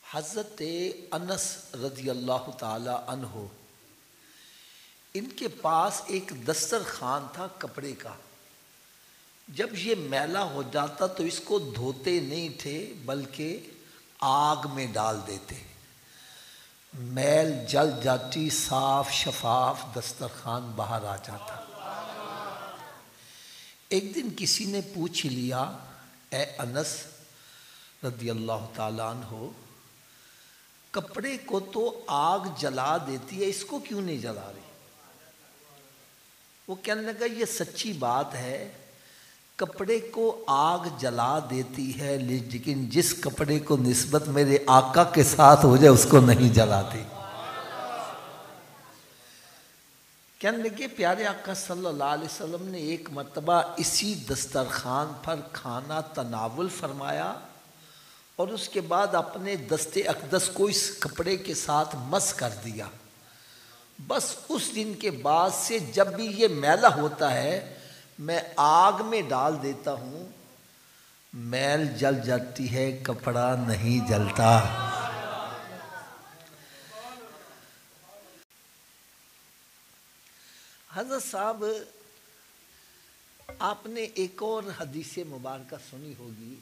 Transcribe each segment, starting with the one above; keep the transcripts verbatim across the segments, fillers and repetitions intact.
حضرت انس رضی اللہ تعالی عنہ ان کے پاس ایک دسترخوان تھا کپڑے کا. جب یہ میلا ہو جاتا تو اس کو دھوتے نہیں تھے بلکہ آگ میں ڈال دیتے. میل جل جاتی، صاف شفاف دسترخوان باہر آ جاتا. ایک دن کسی نے پوچھ لیا، اے انس رضی اللہ تعالیٰ عنہ، کپڑے کو تو آگ جلا دیتی ہے، اس کو کیوں نہیں جلا رہی؟ وہ کہنے لگا یہ سچی بات ہے، کپڑے کو آگ جلا دیتی ہے لیکن جس کپڑے کو نسبت میرے آقا کے ساتھ ہو جائے اس کو نہیں جلاتی. کہنے لگے پیارے آقا صلی اللہ علیہ وسلم نے ایک مرتبہ اسی دسترخوان پر کھانا تناول فرمایا اور اس کے بعد اپنے دست اقدس کو اس کپڑے کے ساتھ مس کر دیا. بس اس دن کے بعد سے جب بھی یہ میلا ہوتا ہے میں آگ میں ڈال دیتا ہوں، میل جل جاتی ہے، کپڑا نہیں جلتا. حضرت صاحب آپ نے ایک اور حدیث مبارکہ سنی ہوگی.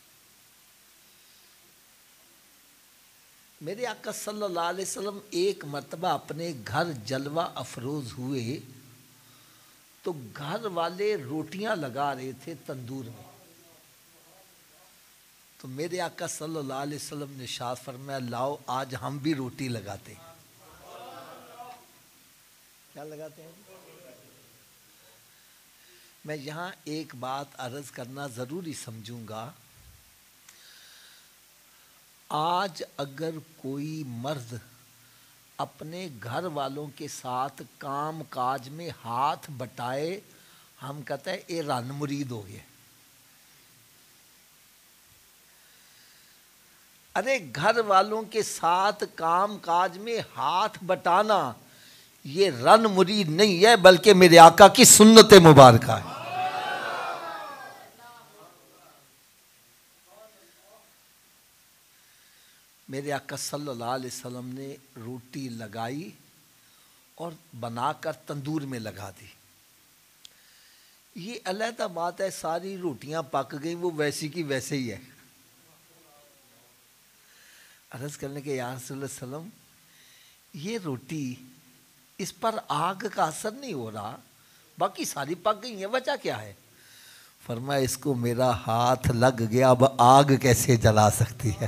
میرے آقا صلی اللہ علیہ وسلم ایک مرتبہ اپنے گھر جلوہ افروز ہوئے تو گھر والے روٹیاں لگا رہے تھے تندور میں. تو میرے آقا صلی اللہ علیہ وسلم نے ارشاد فرمایا لاؤ آج ہم بھی روٹی لگاتے ہیں. کیا لگاتے ہیں؟ میں یہاں ایک بات عرض کرنا ضروری سمجھوں گا. آج اگر کوئی مرد اپنے گھر والوں کے ساتھ کام کاج میں ہاتھ بٹائے، ہم کہتے ہیں اے رن مرید ہو گئے. ارے گھر والوں کے ساتھ کام کاج میں ہاتھ بٹانا یہ رن مرید نہیں ہے بلکہ میرے آقا کی سنت مبارکہ ہے. میرے آقا صلی اللہ علیہ وسلم نے روٹی لگائی اور بنا کر تندور میں لگا دی. یہ علیحدہ بات ہے ساری روٹیاں پک گئیں، وہ ویسی کی ویسے ہی ہے. عرض کرنے کے یا رسول اللہ صلی اللہ علیہ وسلم یہ روٹی اس پر آگ کا اثر نہیں ہو رہا، باقی ساری پک گئی ہیں، وجہ کیا ہے؟ فرمایا اس کو میرا ہاتھ لگ گیا، اب آگ کیسے جلا سکتی ہے؟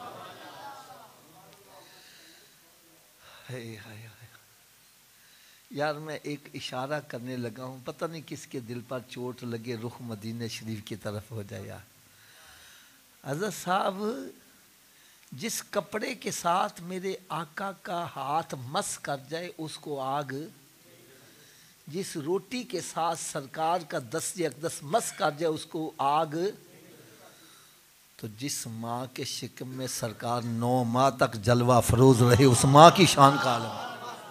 یار میں ایک اشارہ کرنے لگا ہوں، پتہ نہیں کس کے دل پر چوٹ لگے، رخ مدینہ شریف کی طرف ہو جائے. یار حضرت صاحب جس کپڑے کے ساتھ میرے آقا کا ہاتھ مس کر جائے اس کو آگ، جس روٹی کے ساتھ سرکار کا دست اقدس مس کر جائے اس کو آگ، تو جس ماں کے شکم میں سرکار نو ماہ تک جلوہ افروز رہے اس ماں کی شان کا عالم.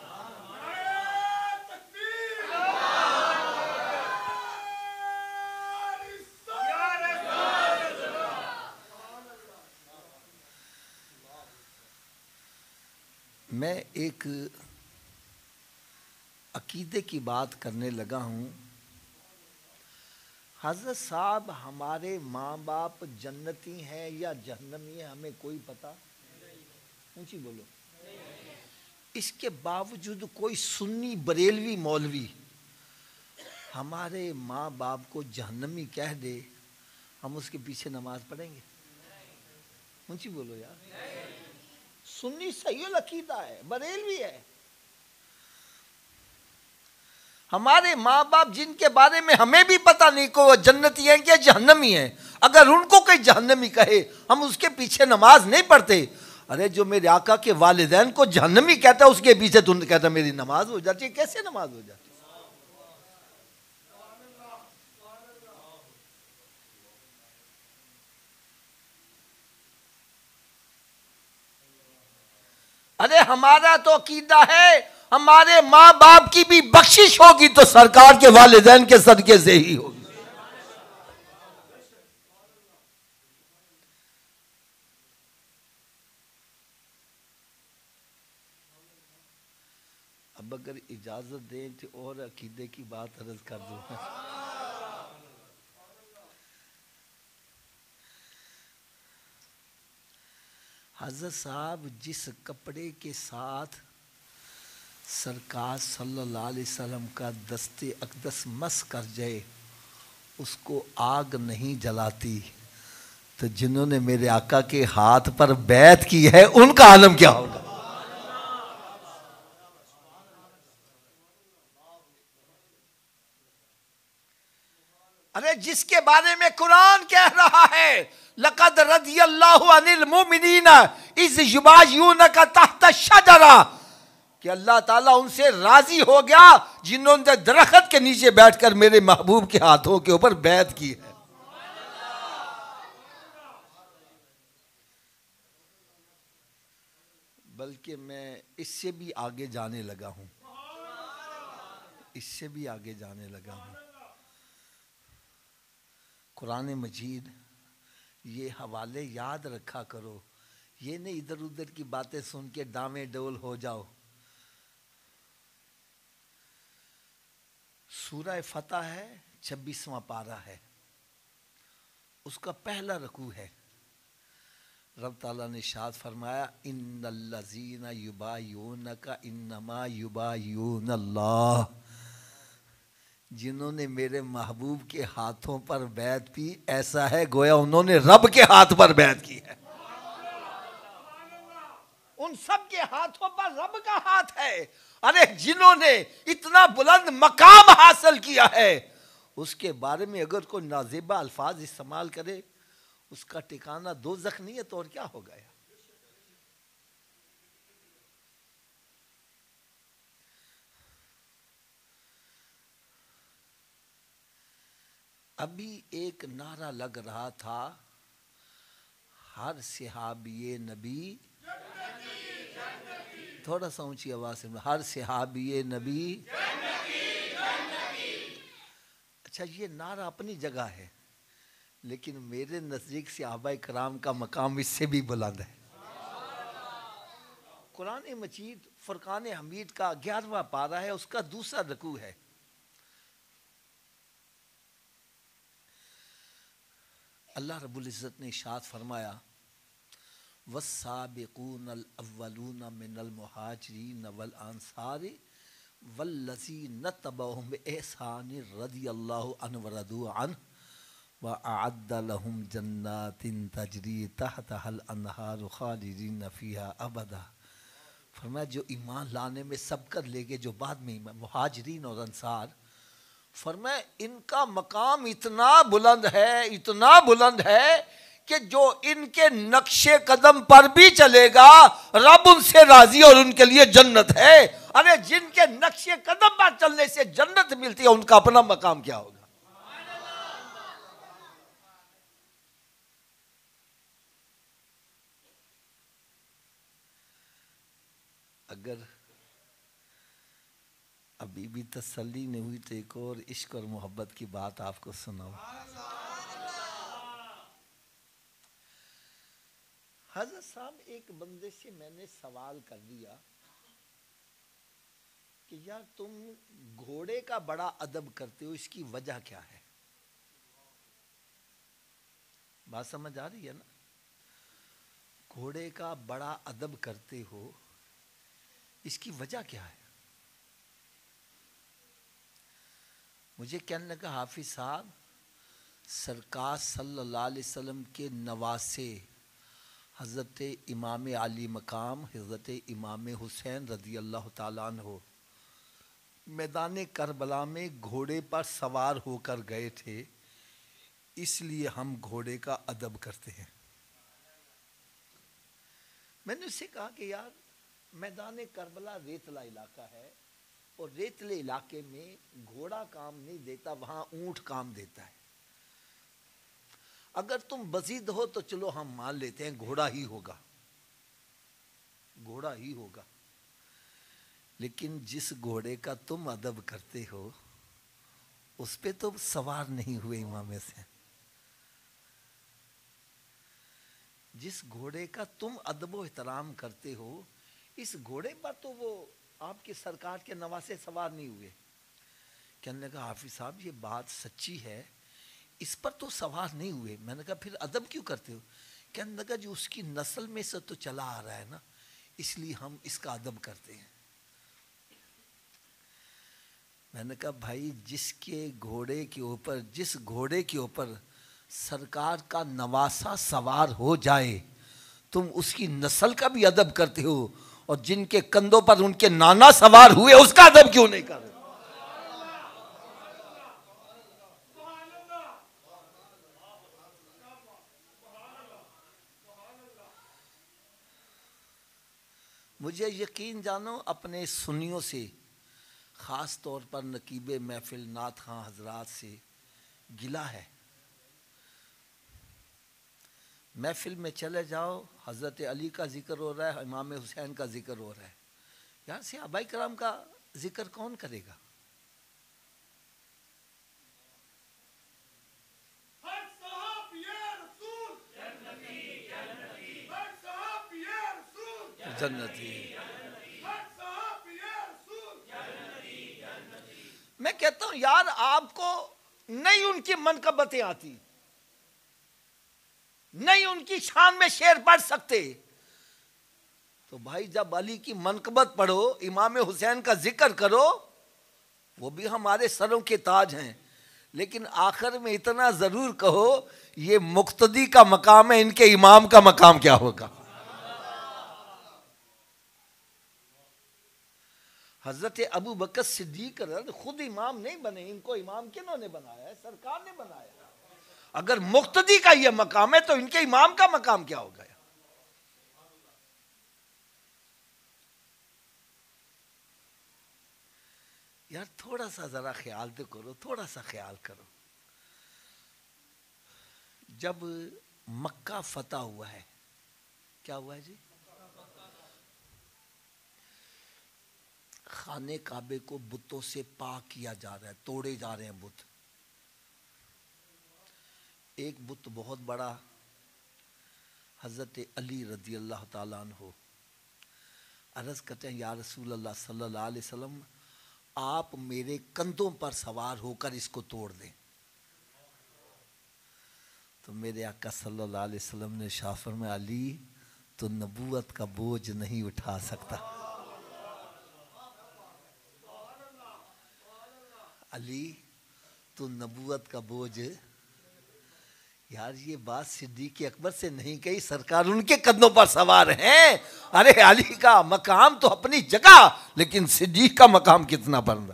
میں ایک عقیدے کی بات کرنے لگا ہوں. حضرت صاحب ہمارے ماں باپ جنتی ہیں یا جہنمی ہیں ہمیں کوئی پتہ اونچی بولو. اس کے باوجود کوئی سنی بریلوی مولوی ہمارے ماں باپ کو جہنمی کہہ دے، ہم اس کے پیچھے نماز پڑھیں گے؟ اونچی بولو یار. سنی صحیح العقیدہ ہے، بریلوی ہے. ہمارے ماں باپ جن کے بارے میں ہمیں بھی پتہ نہیں کہ وہ جنتی ہیں کہ جہنمی ہیں، اگر ان کو کوئی جہنمی کہے ہم اس کے پیچھے نماز نہیں پڑھتے. ارے جو میرے آقا کے والدین کو جہنمی کہتا ہے اس کے پیچھے تو کہتا ہے میری نماز ہو جاتی ہے. کیسے نماز ہو جاتی ہے؟ ارے ہمارا تو عقیدہ ہے ہمارے ماں باپ کی بھی بخشش ہوگی تو سرکار کے والدین کے صدقے سے ہی ہوگی. اب اگر اجازت دیں تو اور عقیدے کی بات عرض کر دوں. حضرت صاحب جس کپڑے کے ساتھ سرکار صلی اللہ علیہ وسلم کا دست اقدس مس کر جائے اس کو آگ نہیں جلاتی، تو جنہوں نے میرے آقا کے ہاتھ پر بیعت کی ہے ان کا عالم کیا ہوگا؟ ارے جس کے بارے میں قرآن کہہ رہا ہے لَقَدْ رَضِيَ اللَّهُ عَنِ الْمُؤْمِنِينَ إِذْ يُبَايِعُونَكَ تَحْتَ الشَّجَرَةِ، کہ اللہ تعالیٰ ان سے راضی ہو گیا جنہوں نے درخت کے نیچے بیٹھ کر میرے محبوب کے ہاتھوں کے اوپر بیعت کی ہے. بلکہ میں اس سے بھی آگے جانے لگا ہوں، اس سے بھی آگے جانے لگا ہوں. قرآن مجید یہ حوالے یاد رکھا کرو، یہ نہیں ادھر ادھر کی باتیں سن کے ڈامے ڈول ہو جاؤ. سورہ فتح ہے، چھبیسواں پارہ ہے، اس کا پہلا رکوع ہے. رب تعالیٰ نے ارشاد فرمایا ان الذین یبایعونک انما یبایعون اللہ، جنہوں نے میرے محبوب کے ہاتھوں پر بیعت کی ایسا ہے گویا انہوں نے رب کے ہاتھ پر بیعت کی ہے. ان سب کے ہاتھوں پر رب کا ہاتھ ہے. ارے جنہوں نے اتنا بلند مقام حاصل کیا ہے اس کے بارے میں اگر کوئی نازیبہ الفاظ استعمال کرے اس کا ٹھکانہ دوزخ نہیں ہے تو اور کیا ہو گیا؟ ابھی ایک نعرہ لگ رہا تھا ہر صحابی نبی، تھوڑا سا اونچی آواز سے، ہر صحابی نبی. اچھا یہ نعرہ اپنی جگہ ہے لیکن میرے نزدیک صحابہ کرام کا مقام اس سے بھی بلند ہے. قرآن مجید فرقان حمید کا گیارہواں پارہ ہے، اس کا دوسرا رکوع ہے. اللہ رب العزت نے ارشاد فرمایا والسابقون الاولون من المہاجرین والانصار والذین اتبعوہم بإحسان رضی اللہ عنہ ورضوا عنہ وأعد لهم جنات تجری تحتها الانہار خالدین فیہا ابدا. فرمایا جو ایمان لانے میں سبقت لے گئے جو بعد میں مہاجرین اور انصار، فرمایا ان کا مقام اتنا بلند ہے، اتنا بلند ہے کہ جو ان کے نقش قدم پر بھی چلے گا رب ان سے راضی اور ان کے لیے جنت ہے. ارے جن کے نقش قدم پر چلنے سے جنت ملتی ہے ان کا اپنا مقام کیا ہوگا؟ اگر ابھی بھی تسلی نہیں ہوئی تو ایک اور عشق اور محبت کی بات آپ کو سناؤں. حضرت صاحب ایک بندے سے میں نے سوال کر دیا کہ یار تم گھوڑے کا بڑا ادب کرتے ہو، اس کی وجہ کیا ہے؟ بات سمجھ آ رہی ہے نا؟ گھوڑے کا بڑا ادب کرتے ہو، اس کی وجہ کیا ہے؟ مجھے کہنے لگا حافظ صاحب سرکار صلی اللہ علیہ وسلم کے نواسے حضرت امام علی مقام حضرت امام حسین رضی اللہ تعالیٰ عنہ میدان کربلا میں گھوڑے پر سوار ہو کر گئے تھے، اس لیے ہم گھوڑے کا ادب کرتے ہیں. میں نے اس سے کہا کہ یار میدان کربلا ریتلا علاقہ ہے اور ریتلے علاقے میں گھوڑا کام نہیں دیتا، وہاں اونٹ کام دیتا ہے. اگر تم بزید ہو تو چلو ہم مان لیتے ہیں گھوڑا ہی ہوگا، گھوڑا ہی ہوگا، لیکن جس گھوڑے کا تم ادب کرتے ہو اس پہ تو سوار نہیں ہوئے امام حسین. جس گھوڑے کا تم ادب و احترام کرتے ہو اس گھوڑے پر تو وہ آپ کے سرکار کے نواسے سوار نہیں ہوئے؟ کہنے لگا حافظ صاحب یہ بات سچی ہے، اس پر تو سوار نہیں ہوئے۔ میں نے کہا پھر ادب کیوں کرتے ہو؟ کہنے لگا جو اس کی نسل میں سے تو چلا آ رہا ہے نا، اس لیے ہم اس کا ادب کرتے ہیں۔ میں نے کہا بھائی جس کے گھوڑے کے اوپر جس گھوڑے کے اوپر سرکار کا نواسا سوار ہو جائے تم اس کی نسل کا بھی ادب کرتے ہو، اور جن کے کندھوں پر ان کے نانا سوار ہوئے اس کا ادب کیوں نہیں کر رہے؟ مجھے یقین جانو اپنے سنیوں سے، خاص طور پر نقیب محفل نعت خواں حضرات سے گلہ ہے۔ محفل میں چلے جاؤ، حضرت علی کا ذکر ہو رہا ہے، امام حسین کا ذکر ہو رہا ہے، یہاں صحابہ کرام کا ذکر کون کرے گا؟ جنتی۔ میں کہتا ہوں یار آپ کو نہیں ان کی منقبتیں آتی، نہیں ان کی شان میں شعر پڑھ سکتے، تو بھائی جب علی کی منقبت پڑھو، امام حسین کا ذکر کرو، وہ بھی ہمارے سروں کے تاج ہیں، لیکن آخر میں اتنا ضرور کہو یہ مقتدی کا مقام ہے، ان کے امام کا مقام کیا ہوگا؟ حضرت ابو بکر صدیق خود امام نہیں بنے، ان کو امام کنہوں نے بنایا ہے؟ سرکار نے بنایا۔ اگر مقتدی کا یہ مقام ہے تو ان کے امام کا مقام کیا ہوگا؟ یار تھوڑا سا ذرا خیال تو کرو، تھوڑا سا خیال کرو۔ جب مکہ فتح ہوا ہے، کیا ہوا ہے جی؟ خانے کعبے کو بتوں سے پاک کیا جا رہا ہے، توڑے جا رہے ہیں بت۔ ایک بت بہت بڑا حضرت علی رضی اللہ تعالیٰ عنہ عرض کرتے ہیں یا رسول اللہ صلی اللہ علیہ وسلم آپ میرے کندھوں پر سوار ہو کر اس کو توڑ دیں۔ تو میرے آقا صلی اللہ علیہ وسلم نے ارشاد فرمایا علی تو نبوت کا بوجھ نہیں اٹھا سکتا۔ علی تو نبوت کا بوجھ، یار یہ بات صدیق اکبر سے نہیں کہی، سرکار ان کے قدموں پر سوار ہیں۔ ارے علی کا مقام تو اپنی جگہ، لیکن صدیق کا مقام کتنا بڑھ رہا۔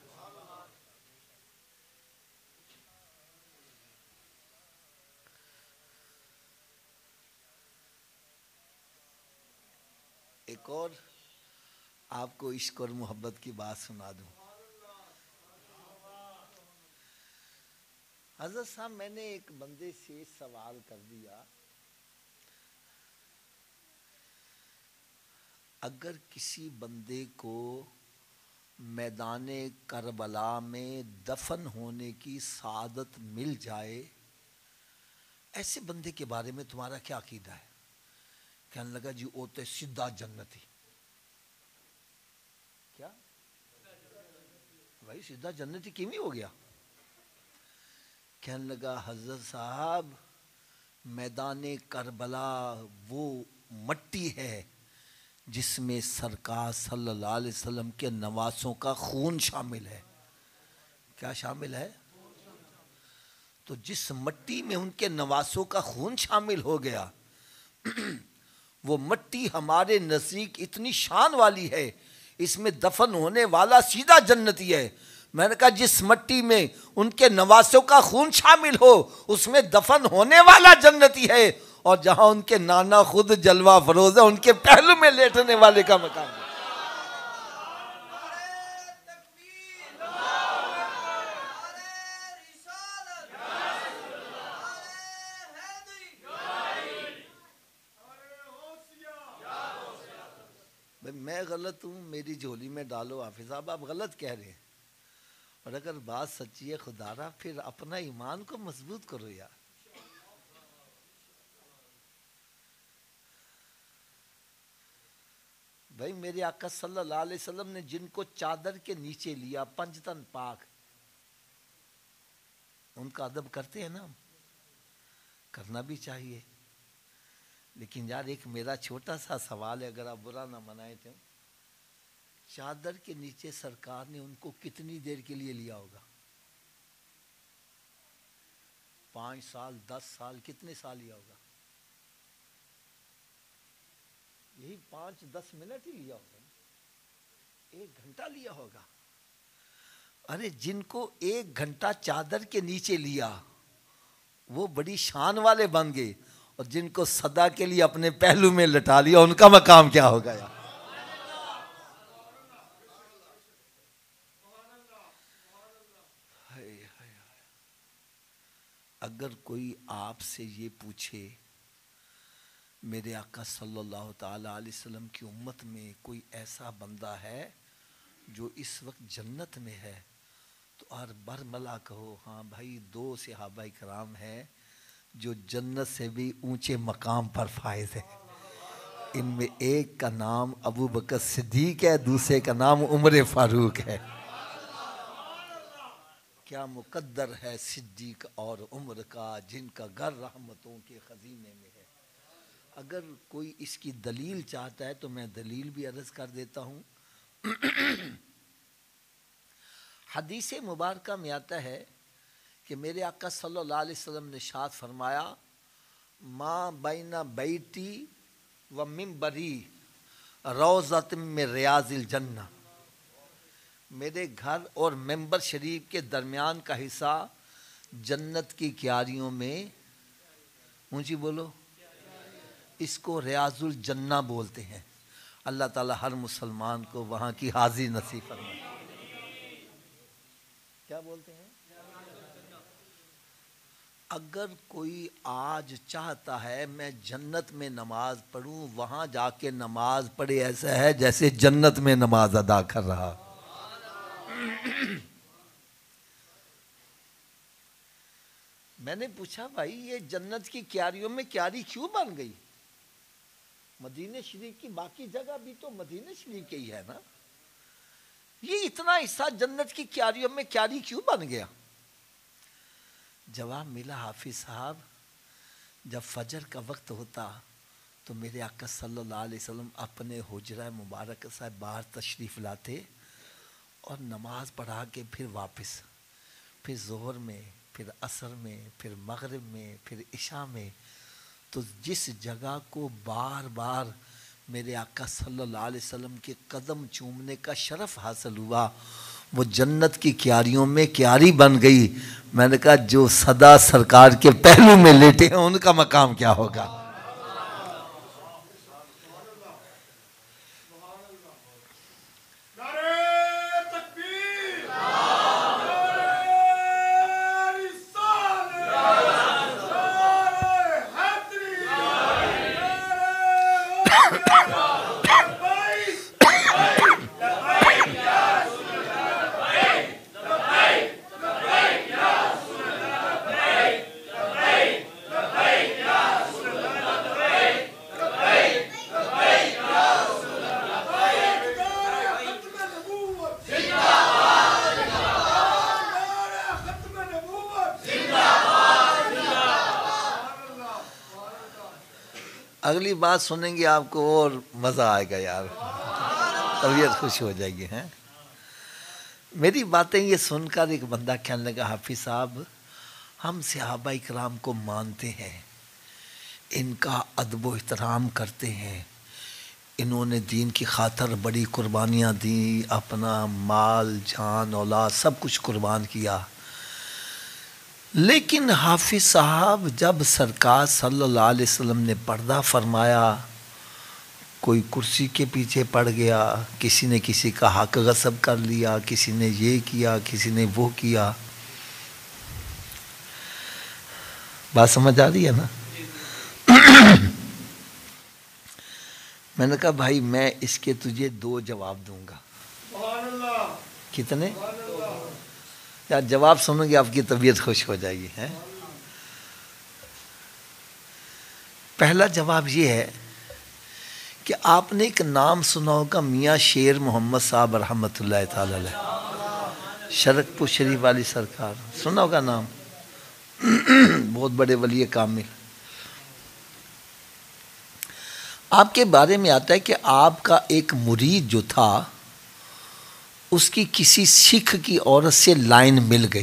ایک اور آپ کو عشق اور محبت کی بات سنا دوں۔ حضرت صاحب میں نے ایک بندے سے سوال کر دیا، اگر کسی بندے کو میدان کربلا میں دفن ہونے کی سعادت مل جائے، ایسے بندے کے بارے میں تمہارا کیا عقیدہ ہے؟ کہنے لگا جی وہ تو سیدھا جنتی۔ کیا بھائی سیدھا جنتی کیوں ہو گیا؟ کہنے لگا حضرت صاحب میدان کربلا وہ مٹی ہے جس میں سرکار صلی اللہ علیہ وسلم کے نواسوں کا خون شامل ہے۔ کیا شامل ہے؟ تو جس مٹی میں ان کے نواسوں کا خون شامل ہو گیا وہ مٹی ہمارے نزدیک اتنی شان والی ہے، اس میں دفن ہونے والا سیدھا جنتی ہے۔ میں نے کہا جس مٹی میں ان کے نواسوں کا خون شامل ہو اس میں دفن ہونے والا جنتی ہے، اور جہاں ان کے نانا خود جلوہ فروز ہے ان کے پہلو میں لیٹنے والے کا مقام ہے۔ میں غلط ہوں میری جھولی میں ڈالو حافظ صاحب، آپ غلط کہہ رہے ہیں، اور اگر بات سچی ہے خدا را پھر اپنا ایمان کو مضبوط کرو یار۔ بھائی میرے آقا صلی اللہ علیہ وسلم نے جن کو چادر کے نیچے لیا پنجتن پاک، ان کا ادب کرتے ہیں نا، کرنا بھی چاہیے. لیکن یار ایک میرا چھوٹا سا سوال ہے، اگر آپ برا نہ منائیں تو چادر کے نیچے سرکار نے ان کو کتنی دیر کے لیے لیا ہوگا؟ پانچ سال، دس سال، کتنے سال لیا ہوگا؟ یہی پانچ دس منٹ ہی لیا ہوگا، ایک گھنٹہ لیا ہوگا. ارے جن کو ایک گھنٹہ چادر کے نیچے لیا وہ بڑی شان والے بن گئے، اور جن کو صدا کے لیے اپنے پہلو میں لٹا لیا ان کا مقام کیا ہوگا یار؟ اگر کوئی آپ سے یہ پوچھے میرے آقا صلی اللہ تعالی علیہ وسلم کی امت میں کوئی ایسا بندہ ہے جو اس وقت جنت میں ہے، تو اور برملا کہو ہاں بھائی دو صحابہ کرام ہیں جو جنت سے بھی اونچے مقام پر فائز ہے. ان میں ایک کا نام ابو بکر صدیق ہے، دوسرے کا نام عمر فاروق ہے. کیا مقدر ہے صدیق اور عمر کا، جن کا گھر رحمتوں کے خزینے میں ہے. اگر کوئی اس کی دلیل چاہتا ہے تو میں دلیل بھی عرض کر دیتا ہوں. حدیث مبارکہ میں آتا ہے کہ میرے آقا صلی اللہ علیہ وسلم نے ارشاد فرمایا ما بین بیتی و منبری روضۃ من ریاض الجنہ، میرے گھر اور منبر شریف کے درمیان کا حصہ جنت کی کیاریوں میں، اونچی بولو، اس کو ریاض الجنہ بولتے ہیں. اللہ تعالی ہر مسلمان کو وہاں کی حاضری نصیب فرمائے. کیا بولتے ہیں؟ اگر کوئی آج چاہتا ہے میں جنت میں نماز پڑھوں، وہاں جا کے نماز پڑھے، ایسا ہے جیسے جنت میں نماز ادا کر رہا. میں نے پوچھا بھائی یہ جنت کی کیاریوں میں کیاری کیوں بن گئی؟ مدینہ شریف کی باقی جگہ بھی تو مدینہ شریف کے ہی ہے نا، یہ اتنا حصہ جنت کی کیاریوں میں کیاری کیوں بن گیا؟ جواب ملا حافظ صاحب، جب فجر کا وقت ہوتا تو میرے آقا صلی اللہ علیہ وسلم اپنے حجرہ مبارک سے باہر تشریف لاتے اور نماز پڑھا کے پھر واپس، پھر ظہر میں، پھر عصر میں، پھر مغرب میں، پھر عشاء میں. تو جس جگہ کو بار بار میرے آقا صلی اللہ علیہ وسلم کے قدم چومنے کا شرف حاصل ہوا وہ جنت کی کیاریوں میں کیاری بن گئی. میں نے کہا جو صدا سرکار کے پہلو میں لیٹے ہیں ان کا مقام کیا ہوگا؟ اگلی بات سنیں گے آپ کو اور مزہ آئے گا یار، طبیعت خوش ہو جائے گی. ہیں میری باتیں یہ سن کر ایک بندہ کہنے لگا حافظ صاحب ہم صحابہ اکرام کو مانتے ہیں، ان کا ادب و احترام کرتے ہیں، انہوں نے دین کی خاطر بڑی قربانیاں دیں، اپنا مال جان اولاد سب کچھ قربان کیا، لیکن حافظ صاحب جب سرکار صلی اللہ علیہ وسلم نے پردہ فرمایا کوئی کرسی کے پیچھے پڑ گیا، کسی نے کسی کا حق غصب کر لیا، کسی نے یہ کیا، کسی نے وہ کیا. بات سمجھ آ رہی ہے نا؟ میں نے کہا بھائی میں اس کے تجھے دو جواب دوں گا. کتنے؟ یار جواب سنو گے آپ کی طبیعت خوش ہو جائے گی. ہے پہلا جواب یہ ہے کہ آپ نے ایک نام سنا ہوگا میاں شیر محمد صاحب رحمۃ اللہ تعالی علیہ، شرک پور شریف والی سرکار، سنا ہوگا نام، بہت بڑے ولی کامل۔ آپ کے بارے میں آتا ہے کہ آپ کا ایک مرید جو تھا اس کی کسی سکھ کی عورت سے لائن مل گئی۔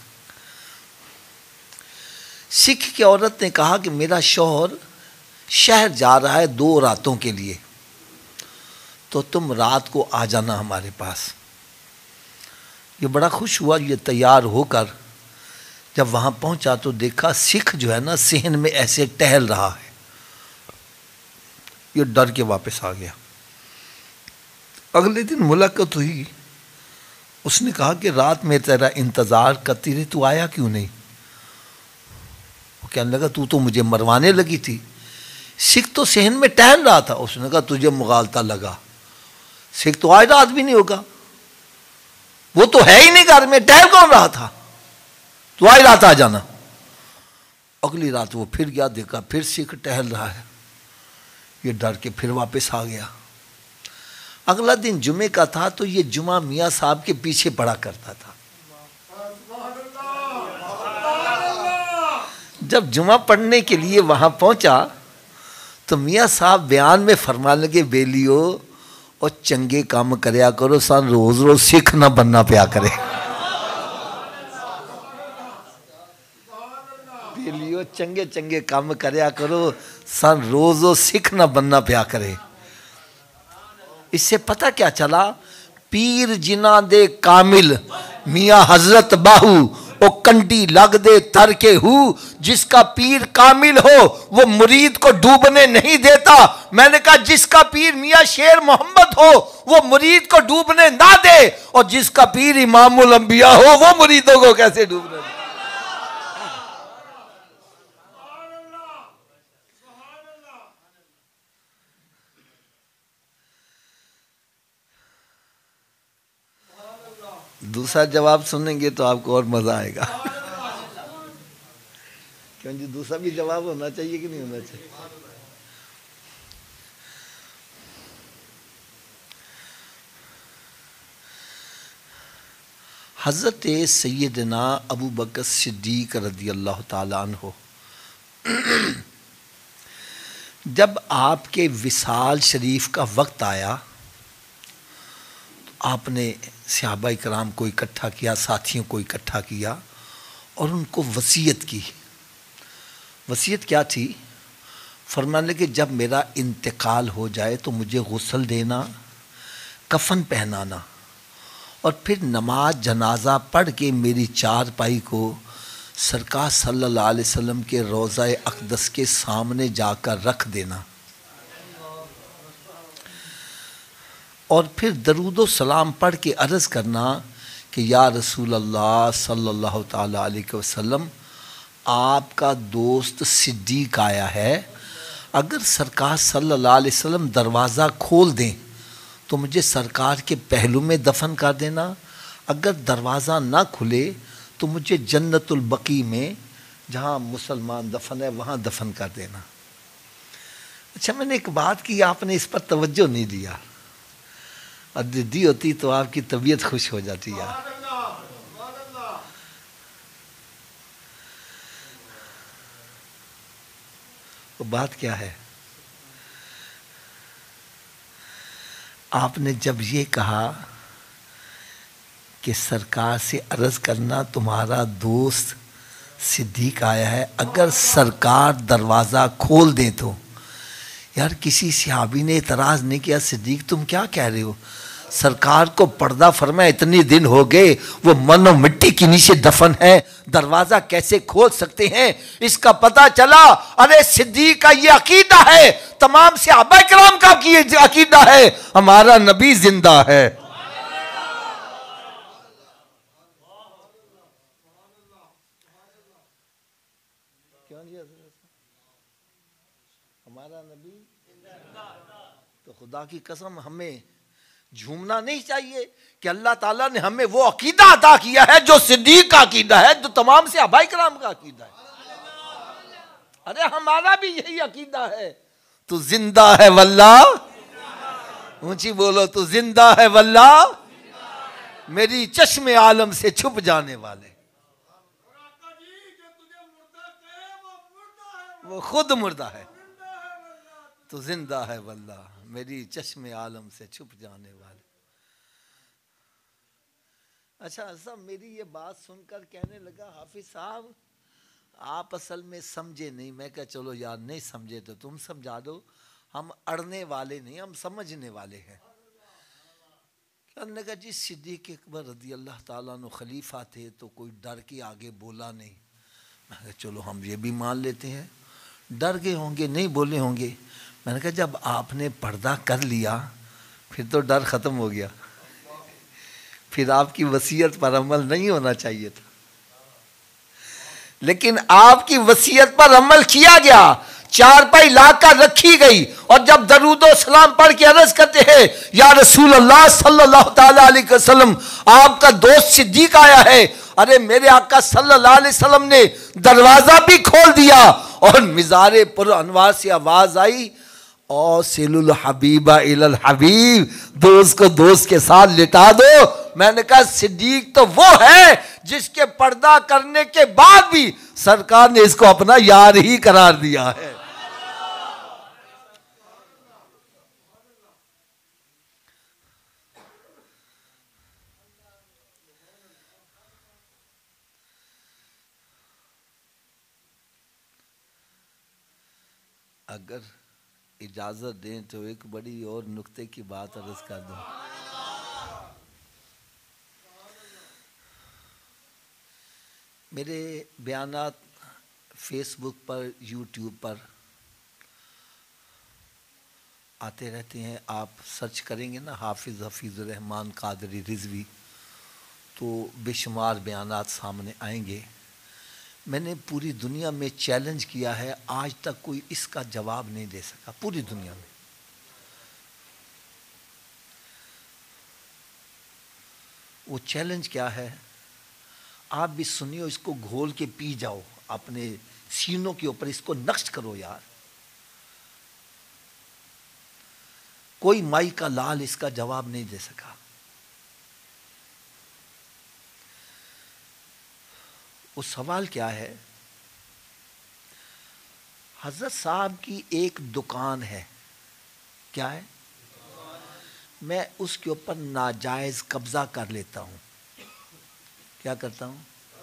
سکھ کی عورت نے کہا کہ میرا شوہر شہر جا رہا ہے دو راتوں کے لیے، تو تم رات کو آ جانا ہمارے پاس۔ یہ بڑا خوش ہوا، یہ تیار ہو کر جب وہاں پہنچا تو دیکھا سکھ جو ہے نا صحن میں ایسے ٹہل رہا ہے، یہ ڈر کے واپس آ گیا۔ اگلے دن ملاقات ہوئی، اس نے کہا کہ رات میں تیرا انتظار کرتی رہی، تو آیا کیوں نہیں؟ وہ کہنے لگا تو تو مجھے مروانے لگی تھی۔ سکھ تو صحن میں ٹہل رہا تھا، اس نے کہا تجھے مغالطہ لگا، سکھ تو آج رات بھی نہیں ہوگا، وہ تو ہے ہی نہیں گھر میں، ٹہل کون رہا تھا، تو آج رات آ جانا۔ اگلی رات وہ پھر گیا، دیکھا پھر سکھ ٹہل رہا ہے، یہ ڈر کے پھر واپس آ گیا۔ اگلا دن جمعے کا تھا تو یہ جمعہ میاں صاحب کے پیچھے پڑا کرتا تھا۔ جب جمعہ پڑھنے کے لیے وہاں پہنچا تو میاں صاحب بیان میں فرمانے لگے بیلیو اور چنگے کام کریا کرو، سن روز روز سکھ نہ بننا پیا کرے۔ بیلیو چنگے چنگے کام کریا کرو، سن روز روز سکھ نہ بننا پیا کرے۔ اس سے پتہ کیا چلا؟ پیر جنہ دے کامل میاں حضرت باہو او کنڈی لگ دے تر کے ہو، جس کا پیر کامل ہو وہ مرید کو ڈوبنے نہیں دیتا۔ میں نے کہا جس کا پیر میاں شیر محمد ہو وہ مرید کو ڈوبنے نہ دے، اور جس کا پیر امام الانبیاء ہو وہ مریدوں کو کیسے ڈوبنے دے؟ دوسرا جواب سنیں گے تو آپ کو اور مزہ آئے گا۔ کیوں جی، دوسرا بھی جواب ہونا چاہیے کہ نہیں ہونا چاہیے؟ حضرت سیدنا ابو بکر صدیق رضی اللہ تعالیٰ عنہ جب آپ کے وصال شریف کا وقت آیا، آپ نے صحابہ کرام کو اکٹھا کیا، ساتھیوں کو اکٹھا کیا اور ان کو وصیت کی۔ وصیت کیا تھی؟ فرمانے لگے جب میرا انتقال ہو جائے تو مجھے غسل دینا، کفن پہنانا، اور پھر نماز جنازہ پڑھ کے میری چارپائی کو سرکار صلی اللہ علیہ وسلم کے روضہ اقدس کے سامنے جا کر رکھ دینا، اور پھر درود و سلام پڑھ کے عرض کرنا کہ یا رسول اللہ صلی اللہ تعالیٰ علیہ وسلم، آپ کا دوست صدیق آیا ہے، اگر سرکار صلی اللہ علیہ وسلم دروازہ کھول دیں تو مجھے سرکار کے پہلو میں دفن کر دینا، اگر دروازہ نہ کھلے تو مجھے جنت البقیع میں جہاں مسلمان دفن ہے وہاں دفن کر دینا۔ اچھا، میں نے ایک بات کی، آپ نے اس پر توجہ نہیں دیا، اور دی ہوتی تو آپ کی طبیعت خوش ہو جاتی یار۔ وہ بات کیا ہے؟ آپ نے جب یہ کہا کہ سرکار سے عرض کرنا تمہارا دوست صدیق آیا ہے، اگر سرکار دروازہ کھول دیں تو، یار کسی صحابی نے اعتراض نہیں کیا، صدیق تم کیا کہہ رہے ہو، سرکار کو پردہ فرمایا اتنے دن ہو گئے، وہ من و مٹی کے نیچے دفن ہے، دروازہ کیسے کھول سکتے ہیں؟ اس کا پتہ چلا ارے صدیق کا یہ عقیدہ ہے، تمام صحابہ کرام کا یہ عقیدہ ہے، ہمارا نبی زندہ ہے۔ ہمارا نبی تو خدا کی قسم ہمیں جھومنا نہیں چاہیے کہ اللہ تعالیٰ نے ہمیں وہ عقیدہ عطا کیا ہے جو صدیق کا عقیدہ ہے، جو تمام صحابہ کرام کا عقیدہ ہے۔ ارے ہمارا بھی یہی عقیدہ ہے، تو زندہ ہے واللہ، اونچی بولو، تو زندہ ہے واللہ میری چشم عالم سے چھپ جانے والے، وہ خود مردہ ہے، تو زندہ ہے واللہ میری چشم عالم سے چھپ جانے والے۔ اچھا صاحب میری یہ بات سن کر کہنے لگا حافظ صاحب آپ اصل میں سمجھے نہیں۔ میں کہا چلو یار نہیں سمجھے تو تم سمجھا دو، ہم اڑنے والے نہیں، ہم سمجھنے والے ہیں۔ انہوں نے کہا جی صدیق اکبر رضی اللہ تعالیٰ عنہ خلیفہ تھے تو کوئی ڈر کے آگے بولا نہیں۔ میں نے کہا چلو ہم یہ بھی مان لیتے ہیں، ڈر گئے ہوں گے، نہیں بولے ہوں گے۔ میں نے کہا جب آپ نے پردہ کر لیا پھر تو ڈر ختم ہو گیا، پھر آپ کی وصیت پر عمل نہیں ہونا چاہیے تھا، لیکن آپ کی وصیت پر عمل کیا گیا، چار پائی لا کر رکھی گئی، اور جب درود و سلام پڑھ کے عرض کرتے ہیں یا رسول اللہ صلی اللہ تعالیٰ علیہ وسلم آپ کا دوست صدیق آیا ہے، ارے میرے آقا صلی اللہ علیہ وسلم نے دروازہ بھی کھول دیا اور مزار پر انوار سے آواز آئی اوصل الحبیب الی الحبیب، دوست کو دوست کے ساتھ لٹا دو۔ میں نے کہا صدیق تو وہ ہے جس کے پردہ کرنے کے بعد بھی سرکار نے اس کو اپنا یار ہی قرار دیا ہے۔ اگر اجازت دیں تو ایک بڑی اور نکتے کی بات عرض کر دوں۔ میرے بیانات فیس بک پر، یوٹیوب پر آتے رہتے ہیں، آپ سرچ کریں گے نا حافظ حفیظ الرحمن قادری رضوی تو بے شمار بیانات سامنے آئیں گے۔ میں نے پوری دنیا میں چیلنج کیا ہے، آج تک کوئی اس کا جواب نہیں دے سکا پوری دنیا میں۔ وہ چیلنج کیا ہے؟ آپ بھی سنیو، اس کو گھول کے پی جاؤ، اپنے سینوں کے اوپر اس کو نقش کرو یار۔ کوئی مائی کا لال اس کا جواب نہیں دے سکا۔ وہ سوال کیا ہے؟ حضرت صاحب کی ایک دکان ہے، کیا ہے؟ میں اس کے اوپر ناجائز قبضہ کر لیتا ہوں۔ کیا کرتا ہوں؟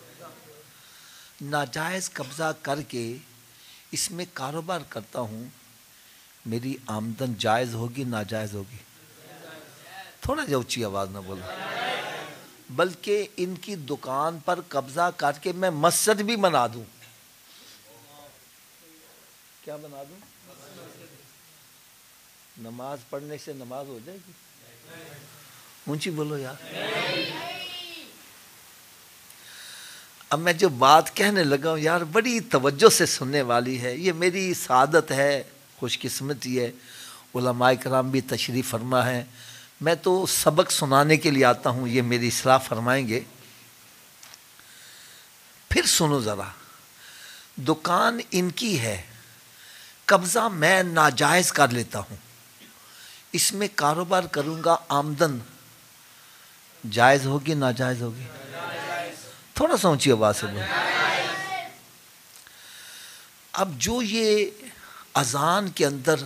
ناجائز قبضہ کر کے اس میں کاروبار کرتا ہوں۔ میری آمدن جائز ہوگی ناجائز ہوگی؟ تھوڑا جا اونچی آواز نہ بولو۔ بلکہ ان کی دکان پر قبضہ کر کے میں مسجد بھی بنا دوں۔ کیا بنا دوں؟ نماز پڑھنے سے نماز ہو جائے گی؟ اونچی بولو یار۔ اب میں جو بات کہنے لگا ہوں یار بڑی توجہ سے سننے والی ہے، یہ میری سعادت ہے، خوش قسمتی ہے۔ علماء کرام بھی تشریف فرما ہے، میں تو سبق سنانے کے لیے آتا ہوں، یہ میری اصلاح فرمائیں گے۔ پھر سنو ذرا، دکان ان کی ہے، قبضہ میں ناجائز کر لیتا ہوں، اس میں کاروبار کروں گا، آمدن جائز ہوگی ناجائز ہوگی؟ تھوڑا سا اونچی آواز سے بولو۔ اب جو یہ اذان کے اندر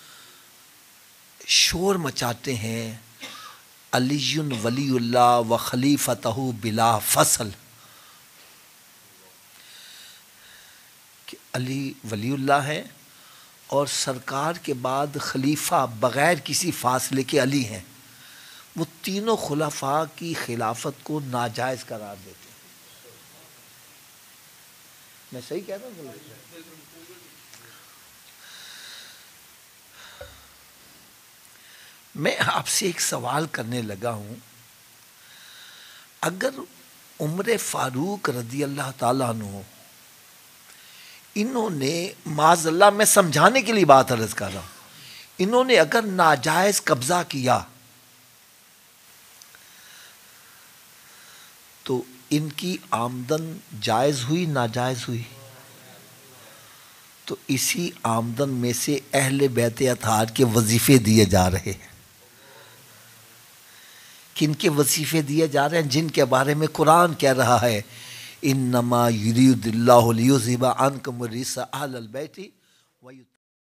شور مچاتے ہیں علی ولی اللہ و خلیفتہ بلا فصل، کہ علی ولی اللہ ہے اور سرکار کے بعد خلیفہ بغیر کسی فاصلے کے علی ہیں، وہ تینوں خلفاء کی خلافت کو ناجائز قرار دیتے ہیں۔ میں صحیح کہہ رہا ہوں؟ میں آپ سے ایک سوال کرنے لگا ہوں، اگر عمر فاروق رضی اللہ تعالیٰ عنہ انہوں نے معاذ اللہ، میں سمجھانے کے لیے بات عرض کر رہا ہوں، انہوں نے اگر ناجائز قبضہ کیا تو ان کی آمدن جائز ہوئی ناجائز ہوئی؟ تو تو اسی آمدن میں سے اہل بیت اطہار کے وظیفے دیے جا رہے ہیں. کن کے وظیفے دیے جا رہے ہیں؟ جن کے بارے میں قرآن کہہ رہا ہے انما یرید اللہ لیذھب عنکم الرجس اہل البیت ویطہرکم